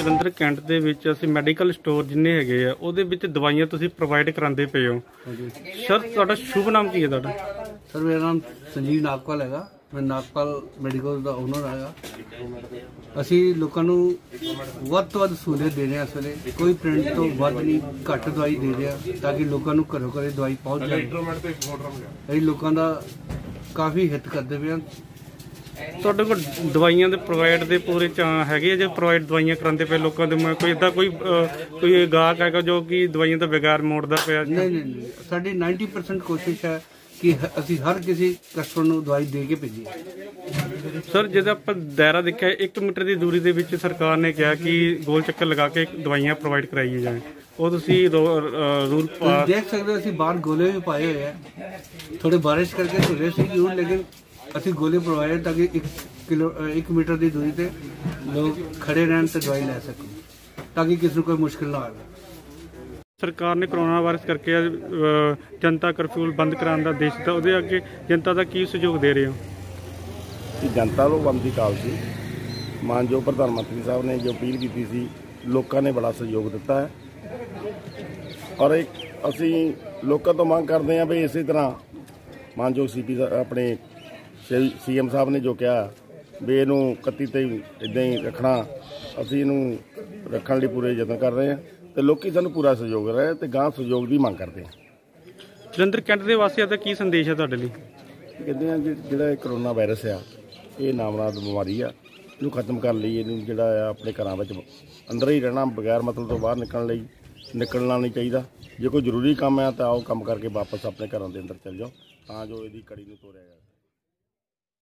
Jalandhar cantt ਦੇ ਵਿੱਚ ਅਸੀਂ ਮੈਡੀਕਲ ਸਟੋਰ ਜਿੰਨੇ ਹੈਗੇ ਆ ਉਹਦੇ ਵਿੱਚ ਦਵਾਈਆਂ ਤੁਸੀਂ ਪ੍ਰੋਵਾਈਡ ਕਰਾਉਂਦੇ ਪਏ ਹੋ। ਸਰ ਤੁਹਾਡਾ ਸ਼ੁਭ ਨਾਮ ਕੀ ਹੈ ਤੁਹਾਡਾ? सर मेरा नाम संजीव नागपाल हैगा। मैं नागपाल मैडिकल का ओनर हैगा। ਅਸੀਂ ਲੋਕਾਂ ਨੂੰ ਵੱਧ ਤੋਂ ਵੱਧ ਸਹੂਲਤ ਦੇ ਰਹੇ ਹਾਂ। ਇਸ ਵੇਲੇ ਕੋਈ ਪ੍ਰਿੰਟ ਤੋਂ ਵੱਧ ਨਹੀਂ, ਘੱਟ ਦਵਾਈ ਦੇ ਰਹੇ ਹਾਂ ਤਾਂ ਕਿ ਲੋਕਾਂ ਨੂੰ ਘਰੋਂ ਘਰੇ ਦਵਾਈ ਪਹੁੰਚ ਜਾਏ। ਅਸੀਂ ਲੋਕਾਂ ਦਾ ਕਾਫੀ ਹਿੱਤ ਕਰਦੇ ਪਏ ਹਾਂ। ਤੁਹਾਡੇ ਕੋਲ ਦਵਾਈਆਂ ਦੇ ਪ੍ਰੋਵਾਈਡ ਦੇ ਪੂਰੇ ਹੈਗੇ ਜੇ ਪ੍ਰੋਵਾਈਡ ਦਵਾਈਆਂ ਕਰਾਉਂਦੇ ਪਏ ਲੋਕਾਂ ਦੇ? ਕੋਈ ਇਦਾਂ ਕੋਈ ਗਾਹਕ ਹੈਗਾ ਜੋ ਕਿ ਦਵਾਈਆਂ ਤੋਂ ਬਗੈਰ ਮੋੜਦਾ ਪਿਆ? ਨਹੀਂ, ਸਾਡੀ 90% ਕੋਸ਼ਿਸ਼ ਹੈ ਕਿ ਅਸੀਂ ਹਰ ਕਿਸੇ ਕਸਟਮਰ ਨੂੰ ਦਵਾਈ ਦੇ ਕੇ ਭੇਜੀਏ। ਸਰ ਜਦੋਂ ਆਪਾਂ ਦਾਇਰਾ ਦੇਖਿਆ 1 ਮੀਟਰ ਦੀ ਦੂਰੀ ਦੇ ਵਿੱਚ ਸਰਕਾਰ ਨੇ ਕਿਹਾ ਕਿ ਗੋਲ ਚੱਕਰ ਲਗਾ ਕੇ ਦਵਾਈਆਂ ਪ੍ਰੋਵਾਈਡ ਕਰਾਈਆਂ ਜਾਣ, ਉਹ ਤੁਸੀਂ ਰੂਲ ਦੇਖ ਸਕਦੇ ਹੋ। ਅਸੀਂ ਬਾਹਰ ਗੋਲੇ ਵੀ ਪਾਏ ਹੋਏ ਆ, ਥੋੜੇ ਬਾਰਿਸ਼ ਕਰਕੇ ਧੁਲੇ ਸੀ ਜ਼ਰੂਰ, ਲੇਕਿਨ ਅਸੀਂ ਗੋਲੇ ਪ੍ਰੋਵਾਈਡ ਤਾਂ ਕਿ 1 ਮੀਟਰ ਦੀ ਦੂਰੀ ਤੇ ਲੋਕ ਖੜੇ ਰਹਿਣ ਤੇ ਦਵਾਈ ਲੈ ਸਕਣ ਤਾਂ ਕਿ ਕਿਸੇ ਨੂੰ ਕੋਈ ਮੁਸ਼ਕਿਲ ਨਾ ਆਵੇ। ਸਰਕਾਰ ਨੇ ਕਰੋਨਾ ਵਾਇਰਸ ਕਰਕੇ ਜਨਤਾ ਕਰਫਿਊ ਬੰਦ ਕਰਾਉਣ ਦਾ ਆਦੇਸ਼ ਦਿੱਤਾ, ਉਹਦੇ ਅੱਗੇ ਜਨਤਾ ਦਾ ਕੀ ਸਹਿਯੋਗ ਦੇ ਰਹੇ ਹੋ? ਜਨਤਾ ਨੂੰ ਬੰਦ ਦੀ ਕਾਲ ਸੀ। ਮਾਨਯੋਗ ਪ੍ਰਧਾਨ ਮੰਤਰੀ ਸਾਹਿਬ ਨੇ ਜੋ ਅਪੀਲ ਕੀਤੀ ਸੀ, ਲੋਕਾਂ ਨੇ ਬੜਾ ਸਹਿਯੋਗ ਦਿੱਤਾ ਹੈ ਔਰ ਅਸੀਂ ਲੋਕਾਂ ਤੋਂ ਮੰਗ ਕਰਦੇ ਹਾਂ ਵੀ ਇਸੇ ਤਰ੍ਹਾਂ ਮਾਨਯੋਗ ਸੀਪੀ ਆਪਣੇ CM ਸਾਹਿਬ ਨੇ ਜੋ ਕਿਹਾ ਵੀ ਇਹਨੂੰ 31 ਤੇ ਇੱਦਾਂ ਹੀ ਰੱਖਣਾ, ਅਸੀਂ ਇਹਨੂੰ ਰੱਖਣ ਲਈ ਪੂਰੇ ਯਤਨ ਕਰ ਰਹੇ ਹਾਂ ਤੇ ਲੋਕੀ ਸਾਨੂੰ ਪੂਰਾ ਸਹਿਯੋਗ ਰਹੇ ਤੇ ਗਾਂ ਸਹਿਯੋਗ ਦੀ ਮੰਗ ਕਰਦੇ ਆ। ਜਲੰਧਰ ਕੈਂਟ ਦੇ ਵਾਸੀਆਂ ਦਾ ਕੀ ਸੰਦੇਸ਼ ਹੈ ਤੁਹਾਡੇ ਲਈ? ਕਹਿੰਦੇ ਆ ਜਿਹੜਾ ਇਹ ਕਰੋਨਾ ਵਾਇਰਸ ਆ, ਇਹ ਨਾਮਨਾਦ ਬਿਮਾਰੀ ਆ, ਇਹਨੂੰ ਖਤਮ ਕਰਨ ਲਈ ਇਹਨੂੰ ਜਿਹੜਾ ਆ ਆਪਣੇ ਘਰਾਂ ਵਿੱਚ ਅੰਦਰ ਹੀ ਰਹਿਣਾ, ਬਗੈਰ ਮਤਲਬ ਤੋਂ ਬਾਹਰ ਨਿਕਲਣਾ ਨਹੀਂ ਚਾਹੀਦਾ। ਜੇ ਕੋਈ ਜ਼ਰੂਰੀ ਕੰਮ ਆ ਤਾਂ ਉਹ ਕੰਮ ਕਰਕੇ ਵਾਪਸ ਆਪਣੇ ਘਰਾਂ ਦੇ ਅੰਦਰ ਚੱਲ ਜਾਓ ਤਾਂ ਜੋ ਇਹਦੀ ਕੜੀ ਨੂੰ ਤੋੜਿਆ ਜਾਵੇ।